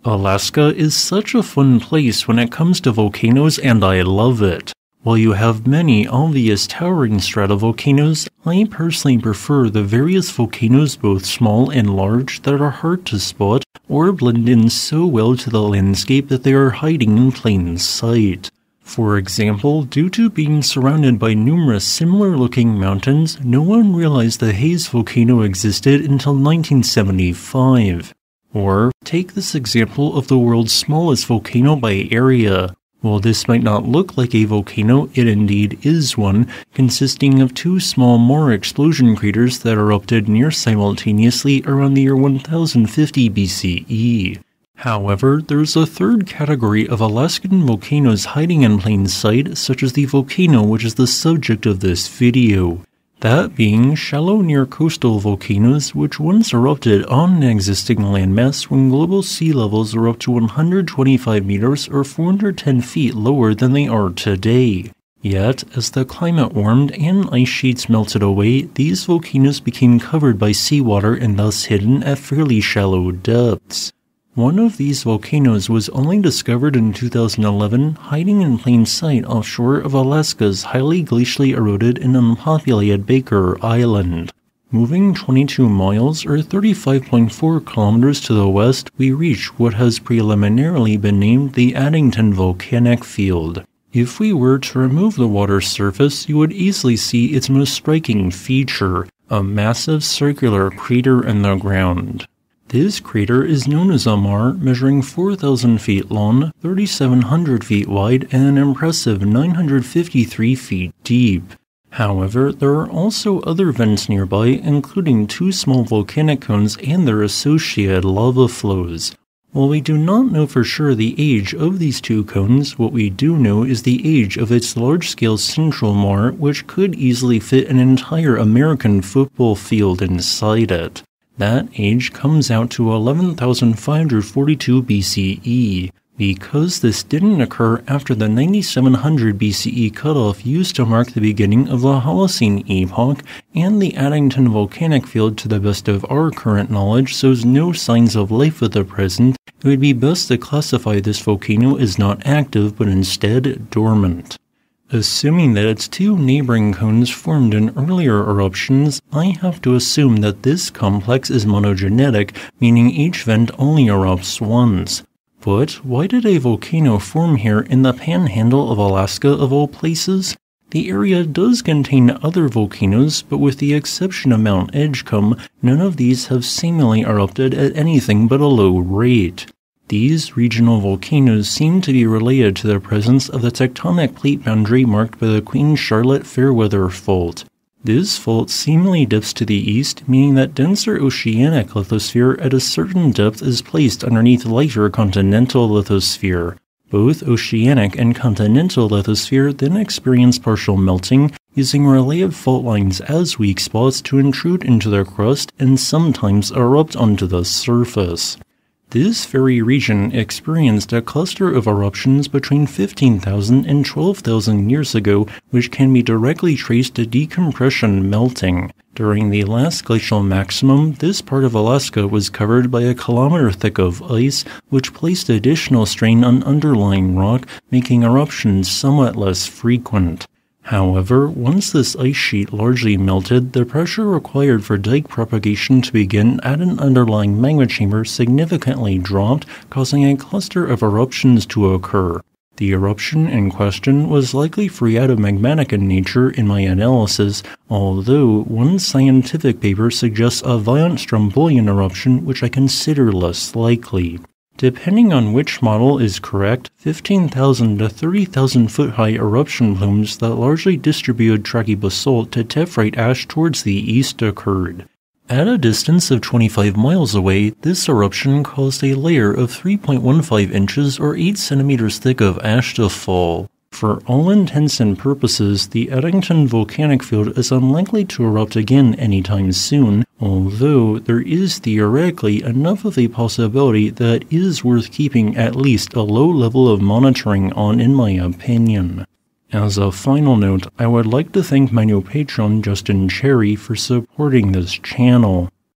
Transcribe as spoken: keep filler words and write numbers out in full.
Alaska is such a fun place when it comes to volcanoes, and I love it. While you have many obvious towering stratovolcanoes, I personally prefer the various volcanoes, both small and large, that are hard to spot or blend in so well to the landscape that they are hiding in plain sight. For example, due to being surrounded by numerous similar-looking mountains, no one realized the Hayes volcano existed until nineteen seventy-five. Or, take this example of the world's smallest volcano by area. While this might not look like a volcano, it indeed is one, consisting of two small Maar explosion craters that erupted near simultaneously around the year one thousand fifty B C E. However, there's a third category of Alaskan volcanoes hiding in plain sight, such as the volcano which is the subject of this video. That being shallow near-coastal volcanoes which once erupted on an existing landmass when global sea levels were up to one hundred twenty-five meters or four hundred ten feet lower than they are today. Yet, as the climate warmed and ice sheets melted away, these volcanoes became covered by seawater and thus hidden at fairly shallow depths. One of these volcanoes was only discovered in two thousand eleven, hiding in plain sight offshore of Alaska's highly glacially eroded and unpopulated Baker Island. Moving twenty-two miles or thirty-five point four kilometers to the west, we reach what has preliminarily been named the Addington Volcanic Field. If we were to remove the water's surface, you would easily see its most striking feature, a massive circular crater in the ground. This crater is known as a Maar, measuring four thousand feet long, three thousand seven hundred feet wide, and an impressive nine hundred fifty-three feet deep. However, there are also other vents nearby, including two small volcanic cones and their associated lava flows. While we do not know for sure the age of these two cones, what we do know is the age of its large-scale central Maar, which could easily fit an entire American football field inside it. That age comes out to eleven thousand five hundred forty-two B C E. Because this didn't occur after the ninety-seven hundred B C E cutoff used to mark the beginning of the Holocene epoch, and the Addington Volcanic Field, to the best of our current knowledge, shows no signs of life at the present, it would be best to classify this volcano as not active but instead dormant. Assuming that its two neighboring cones formed in earlier eruptions, I have to assume that this complex is monogenetic, meaning each vent only erupts once. But why did a volcano form here in the Panhandle of Alaska of all places? The area does contain other volcanoes, but with the exception of Mount Edgecombe, none of these have seemingly erupted at anything but a low rate. These regional volcanoes seem to be related to the presence of the tectonic plate boundary marked by the Queen Charlotte Fairweather Fault. This fault seemingly dips to the east, meaning that denser oceanic lithosphere at a certain depth is placed underneath lighter continental lithosphere. Both oceanic and continental lithosphere then experience partial melting, using related fault lines as weak spots to intrude into the crust and sometimes erupt onto the surface. This very region experienced a cluster of eruptions between fifteen thousand and twelve thousand years ago, which can be directly traced to decompression melting. During the last glacial maximum, this part of Alaska was covered by a kilometer thick of ice, which placed additional strain on underlying rock, making eruptions somewhat less frequent. However, once this ice sheet largely melted, the pressure required for dike propagation to begin at an underlying magma chamber significantly dropped, causing a cluster of eruptions to occur. The eruption in question was likely phreatomagmatic in nature in my analysis, although one scientific paper suggests a violent strombolian eruption, which I consider less likely. Depending on which model is correct, fifteen thousand to thirty thousand foot high eruption plumes that largely distributed trachybasalt to tephrite ash towards the east occurred. At a distance of twenty-five miles away, this eruption caused a layer of three point one five inches or eight centimeters thick of ash to fall. For all intents and purposes, the Addington Volcanic Field is unlikely to erupt again anytime soon, although there is theoretically enough of a possibility that it is worth keeping at least a low level of monitoring on, in my opinion. As a final note, I would like to thank my new patron Justin Cherry for supporting this channel.